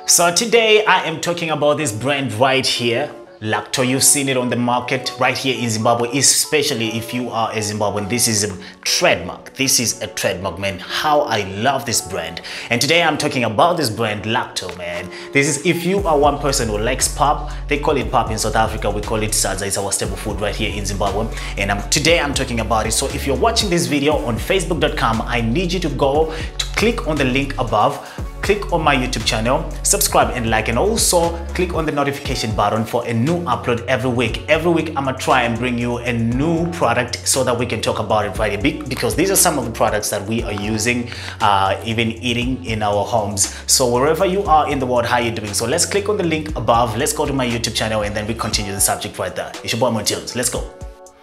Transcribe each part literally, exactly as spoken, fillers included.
So today I am talking about this brand right here, Lacto. You've seen it on the market right here in Zimbabwe, especially if you are a Zimbabwean. This is a trademark. This is a trademark, man. How I love this brand. And today I'm talking about this brand, Lacto, man. This is if you are one person who likes pap. They call it pap in South Africa. We call it sadza. It's our staple food right here in Zimbabwe. And I'm, today I'm talking about it. So if you're watching this video on facebook dot com, I need you to go to click on the link above. Click on my YouTube channel, subscribe and like, and also click on the notification button for a new upload every week. Every week I'm gonna try and bring you a new product so that we can talk about it right here, because these are some of the products that we are using, uh, even eating in our homes. So wherever you are in the world, how you doing? So let's click on the link above. Let's go to my YouTube channel and then we continue the subject right there. It's your boy Montunes. Let's go.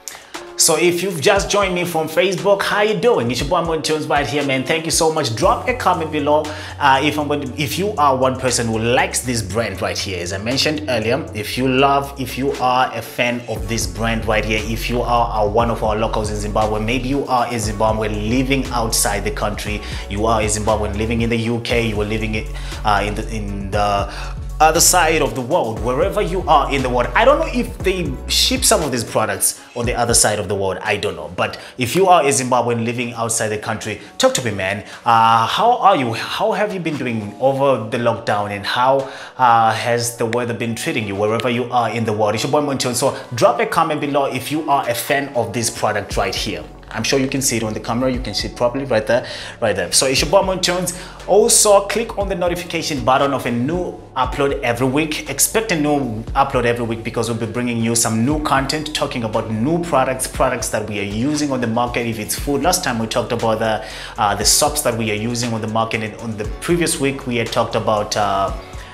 So if you've just joined me from Facebook, how you doing? It's your boy Montunes right here, man. Thank you so much. Drop a comment below uh, if I'm going to, if you are one person who likes this brand right here. As I mentioned earlier, if you love, if you are a fan of this brand right here, if you are uh, one of our locals in Zimbabwe, maybe you are a Zimbabwean living outside the country, you are a Zimbabwean living in the U K, you are living it, uh, in the in the other side of the world, wherever you are in the world. I don't know if they ship some of these products on the other side of the world, I don't know. But if you are a Zimbabwean living outside the country, talk to me, man. Uh, how are you? How have you been doing over the lockdown, and how uh, has the weather been treating you wherever you are in the world? It's your boy Montunes. So drop a comment below if you are a fan of this product right here. I'm sure you can see it on the camera. You can see it properly right there, right there. So it's your boy Montunes. Also, click on the notification button of a new upload every week. Expect a new upload every week because we'll be bringing you some new content, talking about new products, products that we are using on the market. If it's food, last time we talked about the uh, the soaps that we are using on the market, and on the previous week we had talked about uh,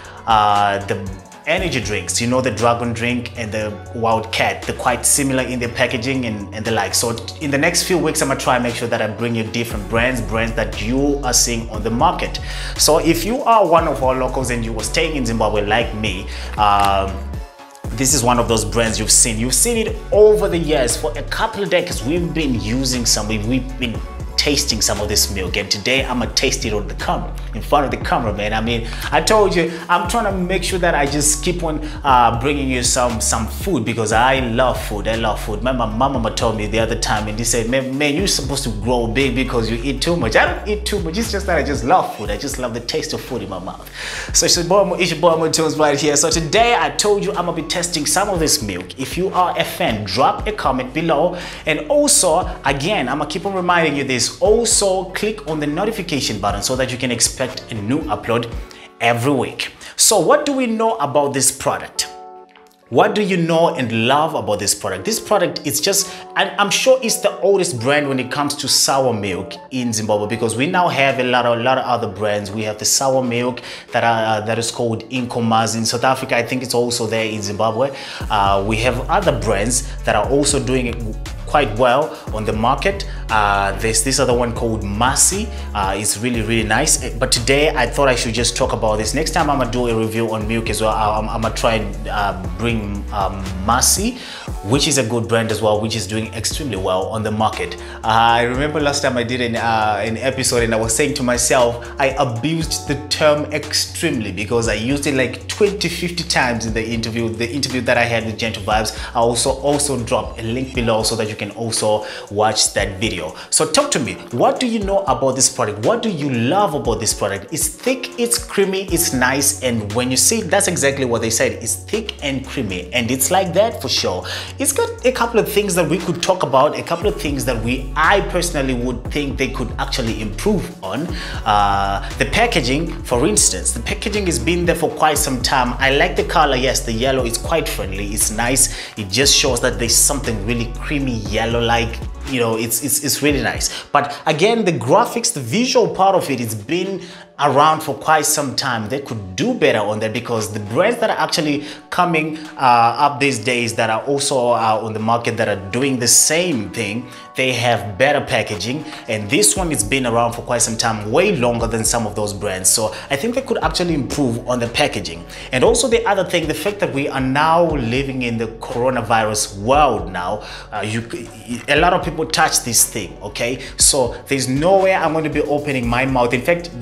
uh, the energy drinks, you know, the dragon drink and the wild cat. They're quite similar in their packaging and, and the like. So in the next few weeks I'm gonna try and make sure that I bring you different brands brands that you are seeing on the market. So if you are one of our locals and you were staying in Zimbabwe like me, um, this is one of those brands you've seen. You've seen it over the years. For a couple of decades we've been using some, we've been tasting some of this milk, and today I'm gonna taste it on the camera, in front of the camera, man. I mean, I told you I'm trying to make sure that I just keep on uh, bringing you some some food, because I love food. I love food. My, my mama told me the other time, and he said, man, man, you're supposed to grow big because you eat too much. I don't eat too much. It's just that I just love food. I just love the taste of food in my mouth. So it's your boy, it's your boy Montunes right here. So today I told you I'm gonna be testing some of this milk. If you are a fan, drop a comment below, and also again I'm gonna keep on reminding you this. Also click on the notification button so that you can expect a new upload every week. So what do we know about this product? What do you know and love about this product? This product is just, and I'm sure it's the oldest brand when it comes to sour milk in Zimbabwe, because we now have a lot of a lot of other brands. We have the sour milk that are uh, that is called Inkomas in South Africa. I think it's also there in Zimbabwe. Uh, we have other brands that are also doing it quite well on the market. Uh, there's this other one called Masi. Uh, it's really, really nice. But today I thought I should just talk about this. Next time I'm gonna do a review on milk as well. I'm, I'm gonna try and uh, bring um, Masi, which is a good brand as well, which is doing extremely well on the market. Uh, I remember last time I did an, uh, an episode and I was saying to myself, I abused the term extremely because I used it like twenty, fifty times in the interview, the interview that I had with Gentle Vibes. I also also dropped a link below so that you can also watch that video. So talk to me. What do you know about this product? What do you love about this product? It's thick, it's creamy, it's nice, and when you see it, that's exactly what they said. It's thick and creamy, and it's like that for sure. It's got a couple of things that we could talk about, a couple of things that we, I personally would think they could actually improve on. Uh, the packaging, for instance, the packaging has been there for quite some time. I like the color. Yes, the yellow is quite friendly. It's nice. It just shows that there's something really creamy yellow, like, you know, it's, it's, it's really nice. But again, the graphics, the visual part of it, it's been around for quite some time. They could do better on that, because the brands that are actually coming uh, up these days that are also uh, on the market that are doing the same thing, they have better packaging, and this one has been around for quite some time, way longer than some of those brands. So I think they could actually improve on the packaging. And also the other thing, the fact that we are now living in the coronavirus world now, uh, you, a lot of people touch this thing, okay? So there's no way I'm going to be opening my mouth. In fact, right now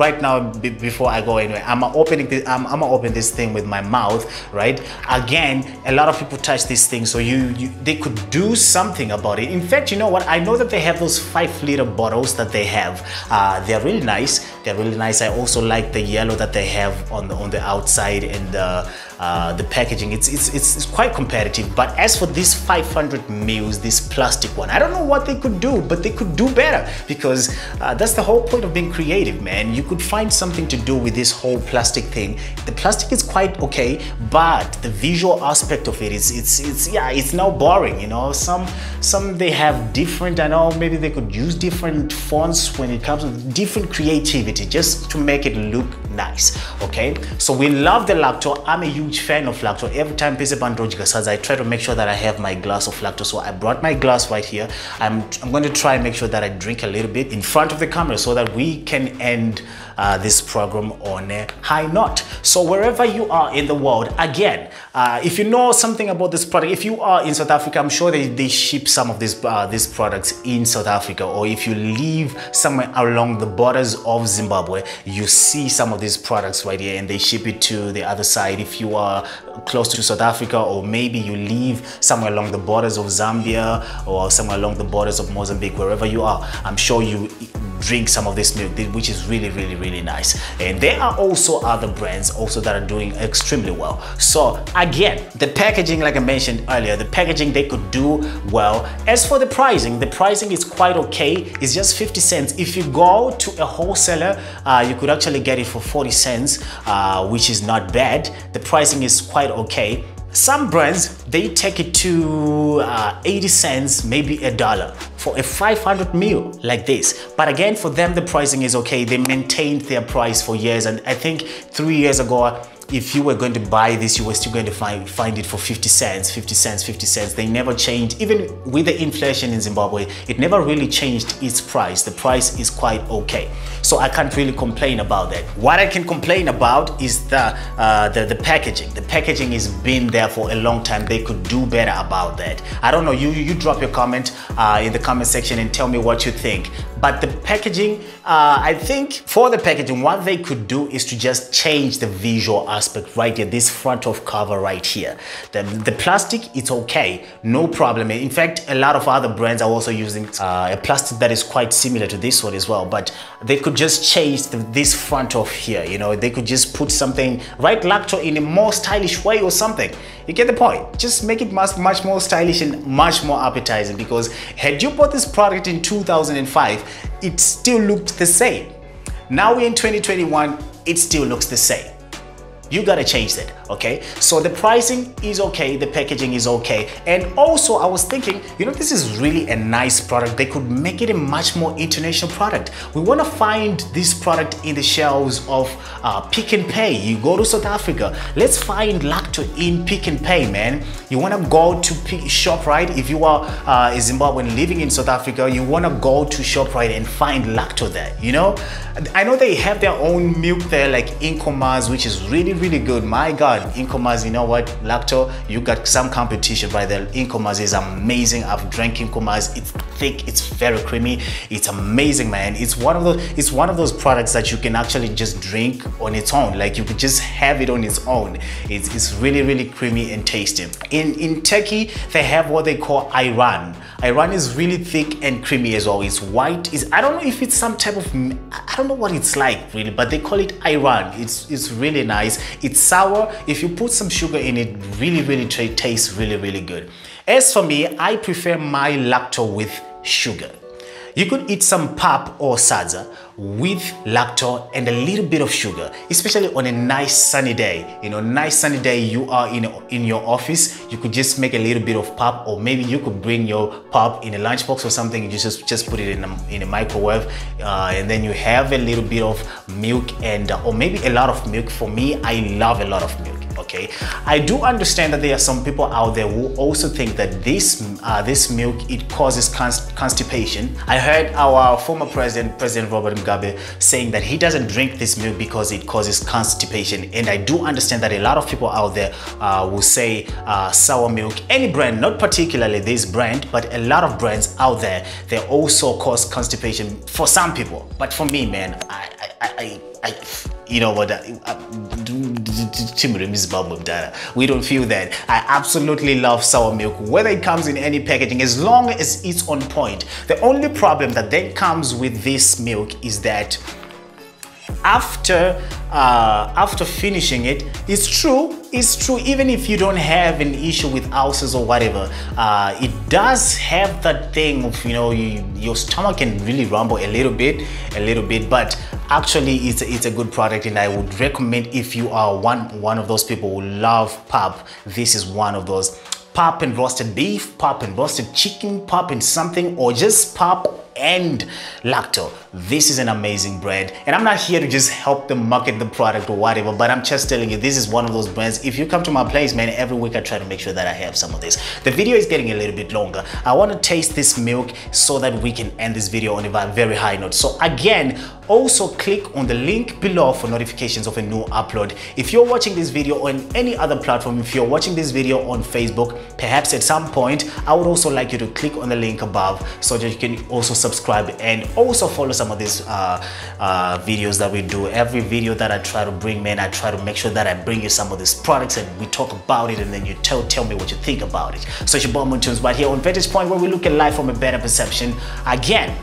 on before I go anywhere. I'm opening this, I'm, I'm gonna open this thing with my mouth, right? Again, a lot of people touch this thing, so you, you they could do something about it. In fact, you know what? I know that they have those five liter bottles that they have. Uh, they're really nice. They're really nice. I also like the yellow that they have on the on the outside and the uh, the packaging. It's, it's it's it's quite competitive. But as for this five hundred mils, this plastic one, I don't know what they could do, but they could do better, because uh, that's the whole point of being creative, man. You could find something to do with this whole plastic thing. The plastic is quite okay, but the visual aspect of it is it's it's yeah, it's now boring. You know, some some they have different. I know maybe they could use different fonts when it comes to different creativity just to make it look nice. Okay, so we love the Lacto. I'm a huge fan of Lacto. Every time I try to make sure that I have my glass of Lacto, so I brought my glass right here. I'm, I'm going to try and make sure that I drink a little bit in front of the camera so that we can end uh, this program on a high note. So wherever you are in the world, again, uh, if you know something about this product, if you are in South Africa, I'm sure they, they ship some of these, uh, these products in South Africa, or if you live somewhere along the borders of Zimbabwe, you see some of these products right here and they ship it to the other side. If you are close to South Africa, or maybe you live somewhere along the borders of Zambia or somewhere along the borders of Mozambique, wherever you are, I'm sure you drink some of this milk, which is really really really nice. And there are also other brands also that are doing extremely well. So again, the packaging, like I mentioned earlier, the packaging they could do well. As for the pricing, the pricing is quite okay. It's just fifty cents. If you go to a wholesaler, uh, you could actually get it for forty cents, uh, which is not bad. The pricing is quite okay. Some brands, they take it to uh, eighty cents, maybe a dollar for a five hundred mil like this. But again, for them, the pricing is okay. They maintained their price for years. And I think three years ago, if you were going to buy this, you were still going to find, find it for fifty cents, fifty cents, fifty cents. They never changed. Even with the inflation in Zimbabwe, it never really changed its price. The price is quite okay. So I can't really complain about that. What I can complain about is the, uh, the, the packaging. The packaging has been there for a long time. They could do better about that. I don't know, you, you drop your comment uh, in the comment section and tell me what you think. But the packaging, uh, I think for the packaging, what they could do is to just change the visual aspect right here, this front of cover right here. The, the plastic, it's okay, no problem. In fact, a lot of other brands are also using uh, a plastic that is quite similar to this one as well, but they could just change the, this front of here, you know, they could just put something, write Lacto in a more stylish way or something. You get the point? Just make it much, much more stylish and much more appetizing, because had you bought this product in two thousand five, it still looked the same. Now we're in twenty twenty-one, it still looks the same. You gotta change that, okay? So the pricing is okay, the packaging is okay. And also I was thinking, you know, this is really a nice product. They could make it a much more international product. We wanna find this product in the shelves of uh, Pick n Pay. You go to South Africa, let's find Lacto in Pick n Pay, man. You wanna go to Pick, ShopRite. If you are uh, a Zimbabwean living in South Africa, you wanna go to ShopRite and find Lacto there, you know? I know they have their own milk there, like Incomas, which is really, really good. My God, Incomas, you know what, Lacto, you got some competition right there. Incomas is amazing. I've drank Incomas. It's thick, it's very creamy, it's amazing, man. It's one of those, it's one of those products that you can actually just drink on its own. Like you could just have it on its own. It's, it's really, really creamy and tasty. In, in Turkey, they have what they call Ayran. Ayran is really thick and creamy as well. It's white. It's, I don't know if it's some type of, I don't know what it's like really, but they call it Ayran. It's, it's really nice. It's sour. If you put some sugar in it, really, really tastes really, really good. As for me, I prefer my Lacto with sugar. You could eat some pap or sadza with Lacto and a little bit of sugar, especially on a nice sunny day. You know, nice sunny day, you are in, in your office, you could just make a little bit of pap, or maybe you could bring your pap in a lunchbox or something. You just, just put it in a, in a microwave, uh, and then you have a little bit of milk and, uh, or maybe a lot of milk. For me, I love a lot of milk. Okay, I do understand that there are some people out there who also think that this uh, this milk, it causes const constipation. I heard our former president, President Robert Mugabe, saying that he doesn't drink this milk because it causes constipation. And I do understand that a lot of people out there uh, will say uh, sour milk, any brand, not particularly this brand, but a lot of brands out there, they also cause constipation for some people. But for me, man, I, I I, I, you know what, we don't feel that. I absolutely love sour milk, whether it comes in any packaging, as long as it's on point. The only problem that then comes with this milk is that after uh, after finishing it, it's true, it's true, even if you don't have an issue with ulcers or whatever, uh, it does have that thing of, you know, you, your stomach can really rumble a little bit, a little bit, but actually it's a, it's a good product, and I would recommend, if you are one, one of those people who love pap, this is one of those. Pap and roasted beef, pap and roasted chicken, pap and something, or just pap and lacto. This is an amazing brand, and I'm not here to just help them market the product or whatever, but I'm just telling you, this is one of those brands. If you come to my place, man, every week I try to make sure that I have some of this. The video is getting a little bit longer. I want to taste this milk so that we can end this video on a very high note. So again, also click on the link below for notifications of a new upload. If you're watching this video on any other platform, if you're watching this video on Facebook, perhaps at some point, I would also like you to click on the link above so that you can also subscribe and also follow some of these uh, uh, videos that we do. Every video that I try to bring, man, I try to make sure that I bring you some of these products and we talk about it, and then you tell tell me what you think about it. So it's your boy Moontunes right here on Vantage Point, where we look at life from a better perception. Again,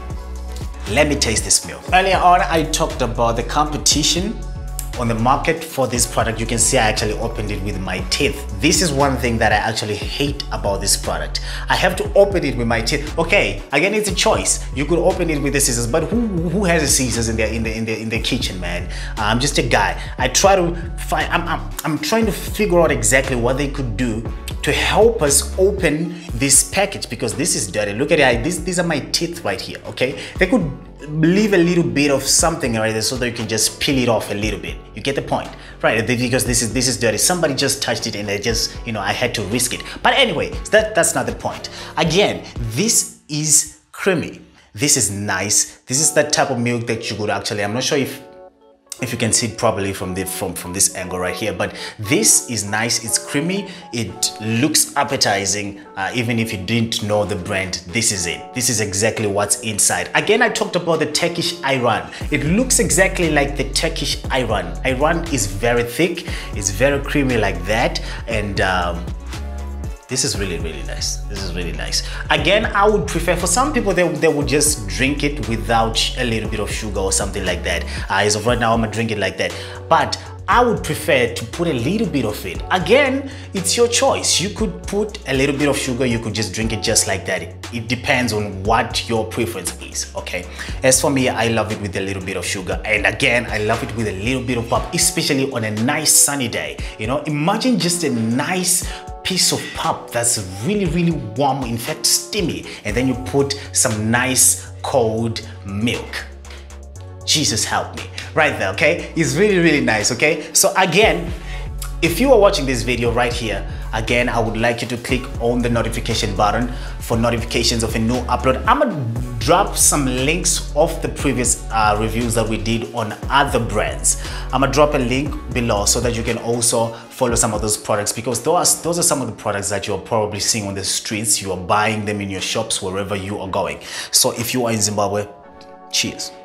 let me taste this milk. Earlier on, I talked about the competition on the market for this product. You can see I actually opened it with my teeth. This is one thing that I actually hate about this product. I have to open it with my teeth. Okay, again, it's a choice. You could open it with the scissors, but who who has the scissors in their in the in the in the kitchen, man? I'm just a guy. I try to find. I'm I'm I'm trying to figure out exactly what they could do to help us open this package, because this is dirty. Look at it. These these are my teeth right here. Okay, they could leave a little bit of something right there so that you can just peel it off a little bit. You get the point, right? Because this is this is dirty. Somebody just touched it and they just, you know, I had to risk it. But anyway, that that's not the point. Again, this is creamy. This is nice. This is that type of milk that you could actually, I'm not sure if if you can see it properly from the from from this angle right here, but this is nice. It's creamy, it looks appetizing. Uh, even if you didn't know the brand, this is it. This is exactly what's inside. Again, I talked about the Turkish ayran. It looks exactly like the Turkish ayran. Ayran is very thick, it's very creamy like that, and um, this is really, really nice. This is really nice. Again, I would prefer, for some people, they, they would just drink it without a little bit of sugar or something like that. Uh, as of right now, I'm gonna drink it like that. But I would prefer to put a little bit of it. Again, it's your choice. You could put a little bit of sugar, you could just drink it just like that. It, it depends on what your preference is, okay? As for me, I love it with a little bit of sugar. And again, I love it with a little bit of pop, especially on a nice sunny day. You know, imagine just a nice piece of pap that's really, really warm, in fact steamy, and then you put some nice cold milk. Jesus help me. Right there, okay? It's really, really nice, okay? So again, if you are watching this video right here, again, I would like you to click on the notification button for notifications of a new upload. I'm gonna drop some links of the previous uh, reviews that we did on other brands. I'm gonna drop a link below so that you can also follow some of those products, because those, those are some of the products that you're probably seeing on the streets. You are buying them in your shops wherever you are going. So if you are in Zimbabwe, cheers.